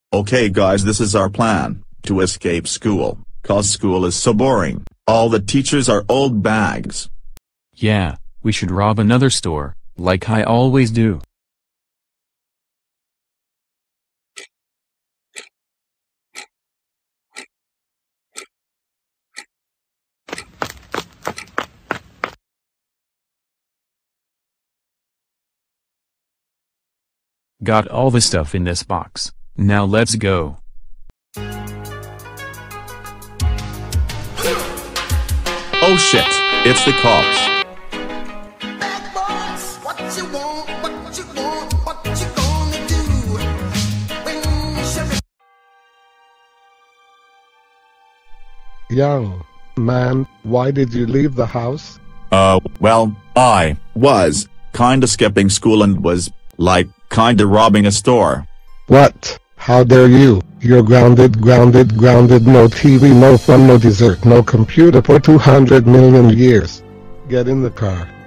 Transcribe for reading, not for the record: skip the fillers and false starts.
Okay guys, this is our plan, to escape school, cause school is so boring, all the teachers are old bags. Yeah, we should rob another store, like I always do. Got all the stuff in this box, now let's go. Oh shit, it's the cops. Bad boys, what you want, what you gonna do? When sheriff... Young man, why did you leave the house? Well, I was kinda skipping school and was, like, kinda robbing a store. What? How dare you? You're grounded, no TV, no phone, no dessert, no computer for 200 million years. Get in the car.